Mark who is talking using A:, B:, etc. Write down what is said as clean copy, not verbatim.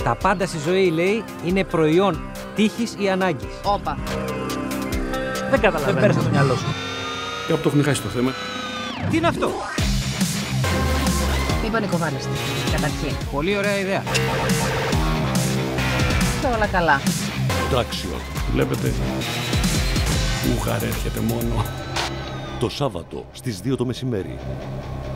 A: Τα πάντα στη ζωή, λέει, είναι προϊόν τύχης ή ανάγκης.
B: Όπα.
A: Δεν καταλαβαίνω.
C: Δεν πέρασε το μυαλό σου.
D: Και από το έχουν χάσει το θέμα.
A: Τι είναι αυτό?
B: Μην πανικοβάλλεστε. Καταρχήν.
A: Πολύ ωραία ιδέα.
B: Όλα καλά.
E: Traction.
D: Βλέπετε, Ούχαρ έρχεται μόνο.
E: Το Σάββατο στις 2 το μεσημέρι.